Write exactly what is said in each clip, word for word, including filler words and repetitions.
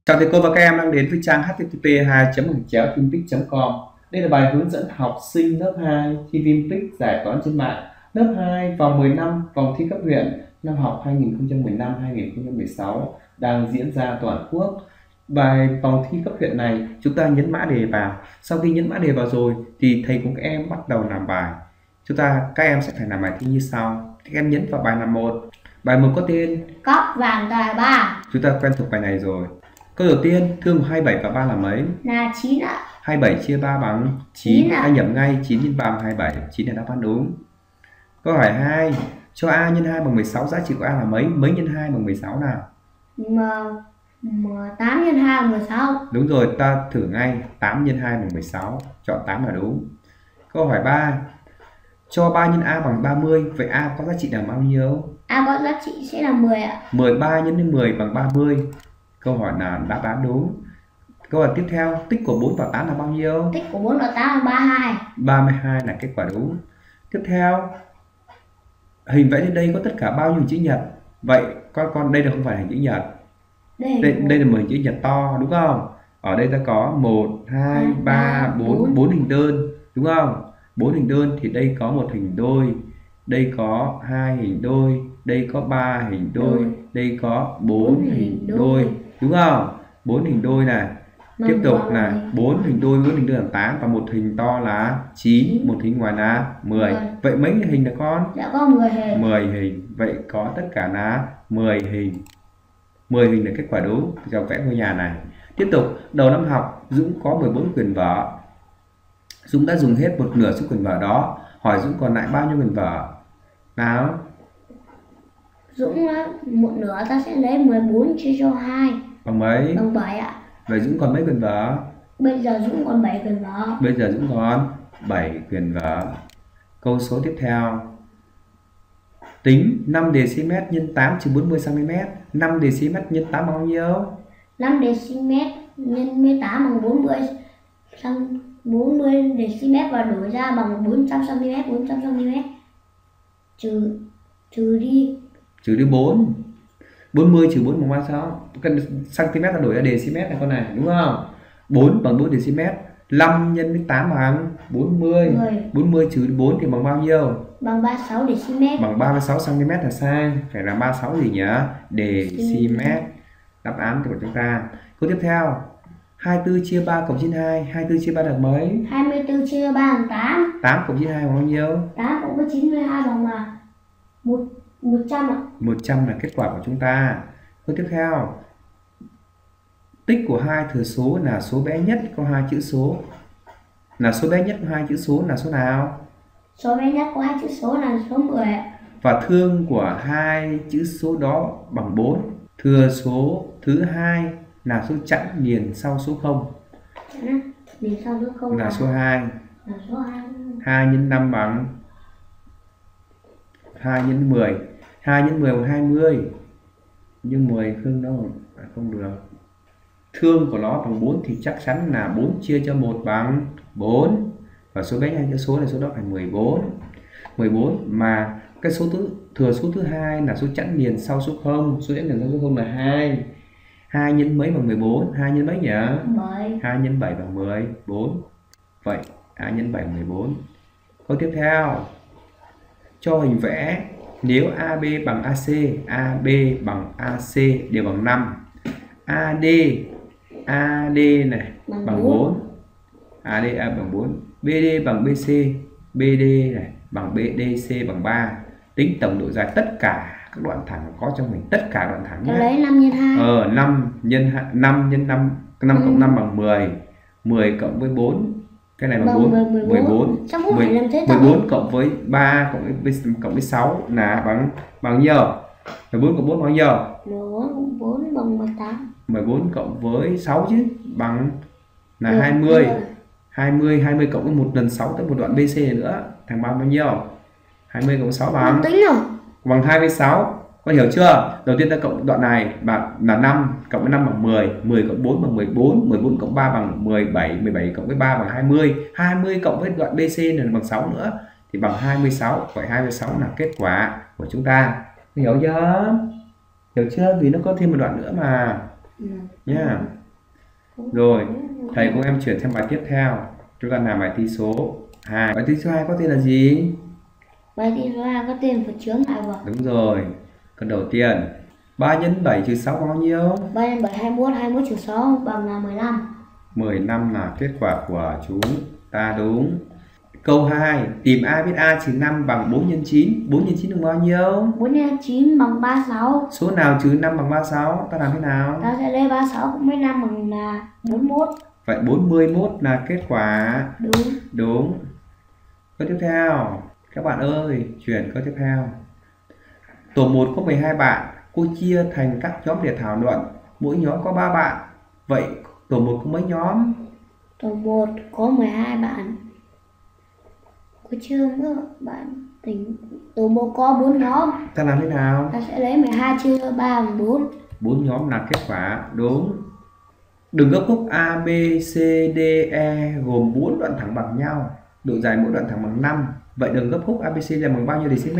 Chào thầy cô và các em đang đến với trang h t t p hai chấm gạch chéo vinpic chấm com. Đây là bài hướng dẫn học sinh lớp hai thi Vinpic giải toán trên mạng lớp hai vòng mười năm vòng thi cấp huyện năm học hai nghìn không trăm mười lăm hai nghìn không trăm mười sáu đang diễn ra toàn quốc. Bài vòng thi cấp huyện này chúng ta nhấn mã đề vào. Sau khi nhấn mã đề vào rồi thì thầy cùng các em bắt đầu làm bài. Chúng ta các em sẽ phải làm bài thi như sau. Các em nhấn vào bài làm một. Bài một có tên Cóc vàng tài ba. Chúng ta quen thuộc bài này rồi. Câu đầu tiên, thương của hai mươi bảy và ba là mấy? Là chín ạ. hai mươi bảy chia ba bằng chín. Ta nhập ngay chín nhân ba bằng hai mươi bảy. chín là đáp án đúng. Câu hỏi hai, cho a nhân hai bằng mười sáu, giá trị của a là mấy? Mấy nhân hai bằng mười sáu nào? M, M tám nhân hai bằng mười sáu. Đúng rồi, ta thử ngay. tám nhân hai bằng mười sáu. Chọn tám là đúng. Câu hỏi ba, cho ba nhân a bằng ba mươi. Vậy a có giá trị là bao nhiêu? A có giá trị sẽ là mười ạ. mười ba nhân với mười bằng ba mươi. Câu hỏi là đáp án đúng. Câu hỏi tiếp theo, tích của bốn và tám là bao nhiêu? Tích của bốn và tám là ba mươi hai. ba mươi hai là kết quả đúng. Tiếp theo, hình vẽ trên đây có tất cả bao nhiêu hình chữ nhật? Vậy con con đây là không phải hình chữ nhật. Đây, Đây, đây là một hình chữ nhật to đúng không? Ở đây ta có một, hai, ba, bốn, bốn hình đơn đúng không? bốn hình đơn thì đây có một hình đôi, đây có hai hình đôi, đây có ba hình đôi, đây có bốn hình đôi đúng không? bốn hình đôi này. Tiếp tục là bốn hình đôi, bốn hình đôi là tám và một hình to là chín, một hình ngoài là mười. Vậy mấy hình là con? Đã có mười hình. mười hình. Vậy có tất cả là mười hình. mười hình là kết quả đúng trong vẽ ngôi nhà này. Tiếp tục, đầu năm học Dũng có mười bốn quyển vở. Dũng đã dùng hết một nửa số quyển vở đó. Hỏi Dũng còn lại bao nhiêu quyển vở? Nào? Dũng một nửa ta sẽ lấy mười bốn chia cho hai. Bằng mấy? Bằng bảy ạ. Vậy Dũng còn mấy quyển vở? Bây giờ Dũng còn bảy quyển vở. Bây giờ Dũng còn bảy quyển vở. Câu số tiếp theo. Tính năm deci-mét nhân tám trừ bốn mươi xăng-ti-mét. năm deci-mét nhân tám bao nhiêu? năm deci-mét nhân mười tám bằng bốn mươi. bốn mươi deci-mét và đổi ra bằng bốn trăm xăng-ti-mét. bốn trăm xăng-ti-mét trừ trừ đi Trừ đi bốn. bốn mươi trừ bốn bằng bao nhiêu? Cm ta đổi ra deci-mét này con này đúng không? bốn bằng bốn deci-mét. năm nhân với tám bằng bốn mươi. mười. bốn mươi trừ bốn thì bằng bao nhiêu? Bằng ba mươi sáu deci-mét. Bằng ba mươi sáu xăng-ti-mét là sai. Phải là ba mươi sáu gì nhỉ? Deci-mét. Đáp án của chúng ta. Câu tiếp theo. hai mươi tư chia ba cộng chín mươi hai. hai mươi tư chia ba được mấy? hai mươi tư chia ba bằng tám. tám cộng chín mươi hai bằng bao nhiêu? tám cộng với chín mươi hai bằng là một trăm ạ. một trăm là kết quả của chúng ta. Câu tiếp theo. Tích của hai thừa số là số bé nhất có hai chữ số. Là số bé nhất có hai chữ số là số nào? Số bé nhất có hai chữ số là số mười ạ. Và thương của hai chữ số đó bằng bốn. Thừa số thứ hai là số chẵn liền sau số không. Liền sau số không là số hai. Là số hai. hai nhân năm bằng hai nhân mười. hai nhân mười bằng hai mươi. Nhưng mười không đâu, không được. Thương của nó bằng bốn thì chắc chắn là bốn chia cho một bằng bốn. Và số bé nhất chữ số là số đó phải mười bốn. mười bốn mà cái số thứ thừa số thứ hai là số chẵn liền sau số không. Số chẵn liền sau số không là hai. hai nhân mấy bằng mười bốn? hai nhân mấy nhỉ? bảy. hai nhân bảy bằng mười bốn. Vậy hai nhân bảy mười bốn. Câu tiếp theo. Cho hình vẽ nếu a bê bằng a xê, a bê bằng a xê đều bằng năm. a đê a đê này bằng, bằng bốn. a đê a bằng bốn. bê đê bằng bê xê, bê đê này bằng bê đê xê bằng ba. Tính tổng độ dài tất cả các đoạn thẳng có trong mình, tất cả đoạn thẳng nhé. Lấy năm nhân hai. Ờ năm nhân năm nhân năm, năm cộng năm bằng mười. mười cộng với bốn. Cái này bằng bốn, mười bốn. mười bốn cộng với ba cộng với cộng với sáu là bằng bằng nhiêu? mười bốn cộng bốn bằng nhiêu? mười bốn cộng bốn bằng mười tám. mười bốn cộng với sáu chứ bằng là được, hai mươi. Được. hai mươi, hai mươi cộng với một lần sáu tới một đoạn bê xê nữa thằng bằng bao nhiêu? hai mươi cộng với sáu bằng tính rồi. Bằng hai mươi sáu. Con hiểu chưa? Đầu tiên ta cộng đoạn này bằng là năm, cộng với năm bằng mười, mười cộng bốn bằng mười bốn, mười bốn cộng ba bằng mười bảy, mười bảy cộng với ba bằng hai mươi, hai mươi cộng với đoạn bê xê này bằng sáu nữa thì bằng hai mươi sáu. Vậy hai mươi sáu là kết quả của chúng ta. Hiểu chưa? Hiểu chưa? Vì nó có thêm một đoạn nữa mà. Ừ. nhá. Cũng- Rồi, cũng- thầy cùng em chuyển sang bài tiếp theo. Chúng ta làm bài thi số hai. Bài thi số hai có tên là gì? Bài thi số hai có tên của chướng ngại vật. Đúng rồi. Câu đầu tiên, ba nhân bảy trừ sáu bao nhiêu? ba nhân bảy hai mươi mốt, hai mươi mốt trừ sáu bằng là mười lăm. mười lăm là kết quả của chúng ta đúng. Câu hai, tìm a biết a trừ năm bằng bốn nhân chín. bốn nhân chín bằng bao nhiêu? bốn nhân chín bằng ba mươi sáu. Số nào trừ năm bằng ba mươi sáu? Ta làm thế nào? Ta sẽ lấy ba mươi sáu cộng với năm bằng là bốn mươi mốt. Vậy bốn mươi mốt là kết quả Đúng. đúng. Câu tiếp theo, các bạn ơi, chuyển câu tiếp theo. Tổ một có mười hai bạn, cô chia thành các nhóm để thảo luận. Mỗi nhóm có ba bạn. Vậy tổ một có mấy nhóm? Tổ một có mười hai bạn. Có chưa nữa bạn tính. Tổ một có bốn nhóm. Ta làm thế nào? Ta sẽ lấy mười hai chia cho ba bằng bốn. bốn nhóm là kết quả đúng. Đường gấp khúc a bê xê đê e gồm bốn đoạn thẳng bằng nhau. Độ dài mỗi đoạn thẳng bằng năm. Vậy đường gấp khúc a bê xê dài bằng bao nhiêu dm?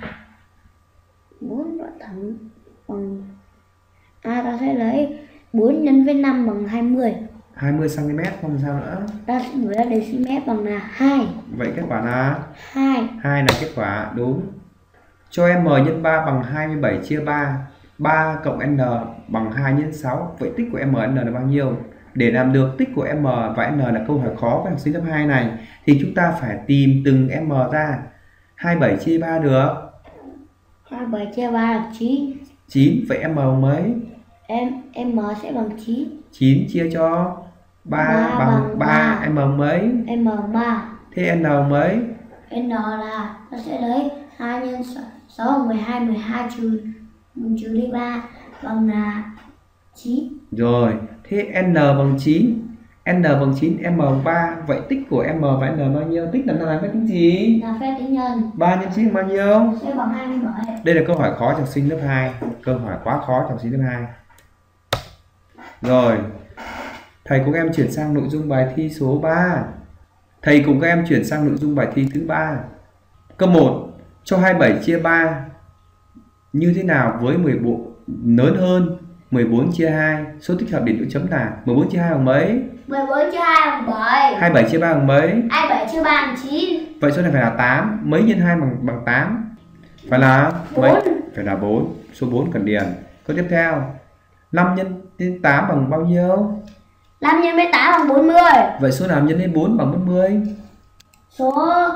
bốn đoạn thẳng bằng A, ta sẽ lấy bốn nhân với năm bằng hai mươi. hai mươi xăng-ti-mét, không sao nữa. Ta sẽ đổi ra decimet bằng là hai. Vậy kết quả là hai. hai là kết quả đúng. Cho m nhân ba bằng hai mươi bảy chia ba. ba cộng n bằng hai nhân sáu. Vậy tích của m n là bao nhiêu? Để làm được tích của m và n là câu hỏi khó với học sinh lớp hai này thì chúng ta phải tìm từng m ra. hai mươi bảy chia ba được hai mươi bảy chia ba là chín. chín. Vậy m bằng mấy? Em M sẽ bằng chín. chín chia cho ba ba bằng bằng ba. ba. M bằng mấy? M bằng ba. Thế n bằng mấy? N là ta sẽ lấy hai nhân sáu bằng mười hai, mười hai trừ trừ đi ba bằng là chín. Rồi, thế n bằng chín. N bằng chín, m bằng ba. Vậy tích của m và n bao nhiêu? Tích là làm phép tính gì? Là phép tính nhân. ba nhân chín bằng bao nhiêu? Sẽ bằng hai mươi bảy. Đây là câu hỏi khó cho học sinh lớp hai. Câu hỏi quá khó cho học sinh lớp hai. Rồi, thầy cùng em chuyển sang nội dung bài thi số ba. Thầy cùng các em chuyển sang nội dung bài thi thứ ba. Câu một, cho hai mươi bảy chia ba như thế nào với mười bốn lớn hơn mười bốn chia hai? Số tích hợp điểm chỗ chấm là mười bốn chia hai bằng mấy? mười bốn chia hai bằng bảy. hai mươi bảy chia ba bằng mấy? hai mươi bảy chia ba bằng chín. Vậy số này phải là tám. Mấy nhân hai bằng bằng tám? Phải là mấy? bốn. Phải là bốn. Số bốn cần điền. Câu tiếp theo, năm nhân đến tám bằng bao nhiêu? năm nhân với tám bằng bốn mươi. Vậy số nào nhân lên bốn bằng bốn mươi? Số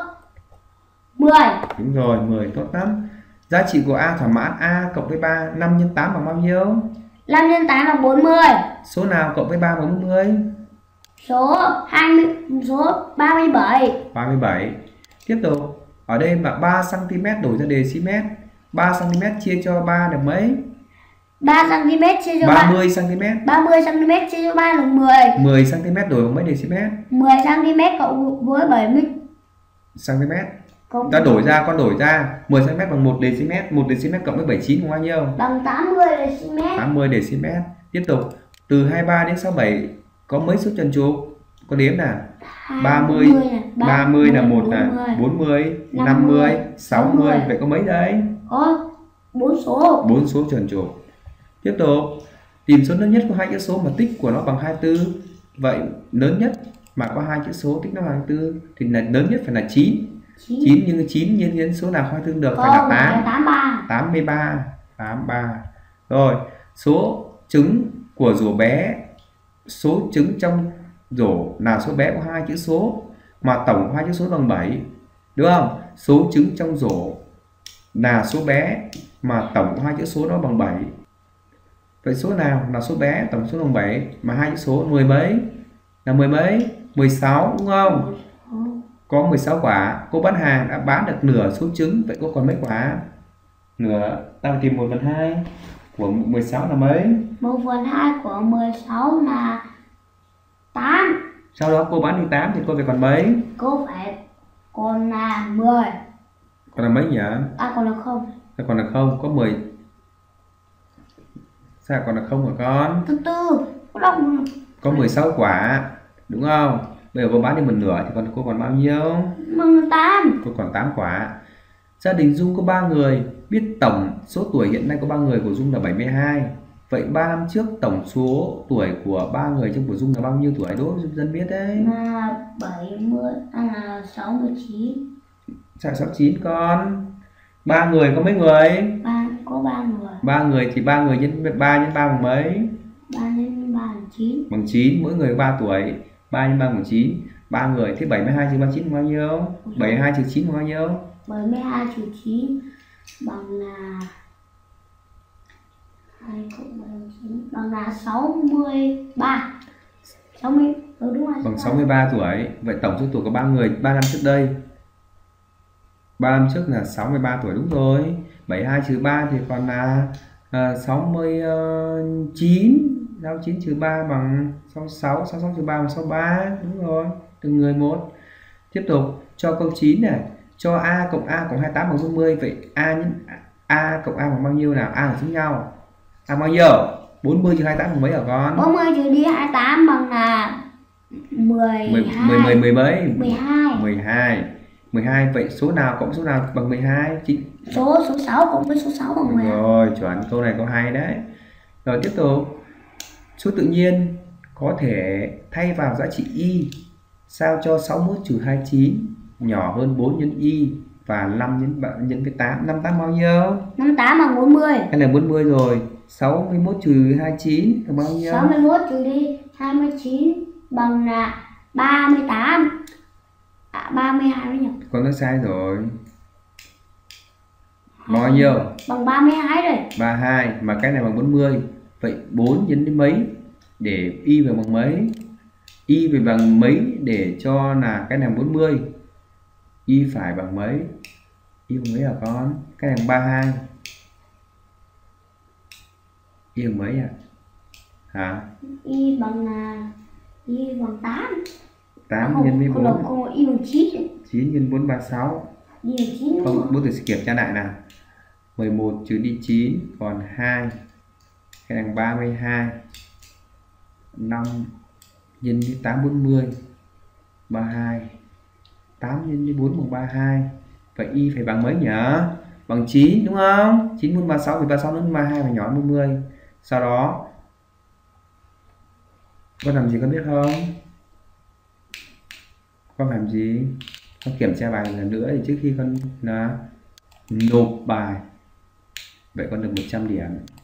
mười. Đúng rồi, mười, tốt lắm. Giá trị của A thỏa mãn A cộng với ba. năm nhân tám bằng bao nhiêu? năm nhân tám bằng bốn mươi. Số nào cộng với ba bằng bốn mươi? Số hai mươi, số ba mươi bảy. ba mươi bảy. Tiếp tục, ở đây mà ba xăng-ti-mét đổi ra decimet. ba xăng-ti-mét chia cho ba được mấy? ba xăng-ti-mét chia cho ba ba. mươi xăng-ti-mét. ba mươi xăng-ti-mét chia cho ba là mười. mười xăng-ti-mét đổi bằng mấy decimet? mười xăng-ti-mét cộng với bảy mươi Xăng-ti-mét. cộng Ta đổi ra, con đổi ra. mười xăng-ti-mét bằng một decimet. một decimet cộng với bảy mươi chín bằng bao nhiêu? bằng tám mươi decimet. tám mươi decimet. Tiếp tục, từ hai mươi ba đến sáu mươi bảy có mấy số tròn trục? Có đếm nào? ba mươi, ba mươi là một là bốn mươi, năm mươi, sáu mươi. Vậy có mấy đây? Có bốn số. bốn số tròn trục. Tiếp tục, tìm số lớn nhất của hai chữ số mà tích của nó bằng hai mươi tư. Vậy lớn nhất mà có hai chữ số tích nó bằng hai mươi tư thì là lớn nhất phải là chín. chín nhưng chín nhân đến số nào hai mươi tư được? Phải là tám. tám mươi ba. tám mươi ba. tám mươi ba. Rồi, số trứng của rổ bé, số trứng trong rổ là số bé của hai chữ số mà tổng của hai chữ số bằng bảy, đúng không? Số trứng trong rổ là số bé mà tổng của hai chữ số đó bằng bảy. Vậy số nào là số bé tổng số bằng bảy mà hai chữ số mười mấy? Là mười mấy? mười sáu, đúng không? Có mười sáu quả. Cô bán hàng đã bán được nửa số trứng. Vậy cô còn mấy quả? Nửa. Ta phải tìm một phần hai của mười sáu là mấy? một phần hai của mười sáu là tám. Sau đó cô bán đi tám thì cô phải còn mấy? Cô phải còn là mười. Còn là mấy nhỉ? À còn là không. Ta còn là không, có mười. Sao còn là không hả con? Từ từ, cô đọc. Có mười sáu quả, đúng không? Bây giờ cô bán đi một nửa thì còn cô còn bao nhiêu? Bằng tám. Cô còn tám quả. Gia đình Dung có ba người, biết tổng số tuổi hiện nay có ba người của Dung là bảy mươi hai. Vậy ba năm trước tổng số tuổi của ba người trong bổ sung là bao nhiêu tuổi? Đố giúp dân biết đấy. Là bảy mươi, à, là sáu mươi chín. Sao sáu chín con? Ba người có mấy người? Ba, có ba người. Ba người thì ba người nhân ba nhân ba bằng mấy? Ba nhân ba bằng chín. Bằng chín, mỗi người ba tuổi. ba nhân ba bằng chín. Ba người thế bảy mươi hai trừ ba mươi chín bằng bao nhiêu? bảy mươi hai trừ chín bằng bao nhiêu? bảy mươi hai trừ chín bằng là hai cộng bảy bằng chín bằng là sáu mươi ba. sáu mươi, ừ, đúng rồi. Bằng sáu mươi ba tuổi. Vậy tổng số tuổi của ba người ba năm trước đây. ba năm trước là sáu mươi ba tuổi đúng rồi. bảy mươi hai trừ ba thì còn là à, sáu mươi chín. sáu mươi chín trừ ba bằng sáu mươi sáu. sáu mươi sáu trừ ba bằng sáu mươi ba. Đúng rồi. Từng người một. Tiếp tục cho câu chín này. Cho A cộng A cộng hai mươi tám bằng bốn mươi. Vậy A nhân A cộng A bằng bao nhiêu nào? A là giống nhau. A bao nhiêu? bốn mươi trừ hai mươi tám bằng mấy hả con? bốn mươi trừ đi hai mươi tám bằng là mười hai. mười, mười, mười mấy? mười hai. mười hai. mười hai. Vậy số nào cộng số nào bằng mười hai? Chính Số số sáu cộng với số sáu bằng mười hai. Rồi, chuẩn, câu này câu hay đấy. Rồi tiếp tục. Số tự nhiên có thể thay vào giá trị y sao cho sáu mươi mốt trừ hai mươi chín nhỏ hơn bốn nhân y và năm nhân nhân với tám. năm mươi tám bao nhiêu? năm mươi tám bằng bốn mươi. Cái này bốn mươi rồi. sáu mươi mốt trừ hai mươi chín là bao nhiêu? sáu mươi mốt trừ đi hai mươi chín bằng là ba mươi tám. À, ba mươi hai đấy nhỉ? Con nói sai rồi. Bao nhiêu? Bằng ba mươi hai rồi. ba mươi hai mà cái này bằng bốn mươi. Vậy bốn nhân đến mấy để y về bằng mấy? Y về bằng mấy để cho là cái này bằng bốn mươi. Y phải bằng mấy? Y bằng mấy hả con? Cái này bằng ba mươi hai. Y bằng mấy à? Hả? Y bằng là y bằng tám. tám nhân với bốn. Không, không, y bằng chín. chín nhân bốn ba mươi sáu. Y bằng chín. Không, bố thử kiểm tra lại nào. mười một trừ đi chín còn hai. Cái này bằng ba mươi hai. năm nhân với tám bốn mươi. ba mươi hai. tám nhân với bốn bằng ba mươi hai. Vậy y phải bằng mấy nhỉ? Bằng chín đúng không? chín nhân ba mươi sáu thì ba mươi sáu nhân ba mươi hai phải nhỏ bốn mươi. Sau đó con làm gì con biết không? Con làm gì? Con kiểm tra bài lần nữa thì trước khi con là nộp bài. Vậy con được một trăm điểm.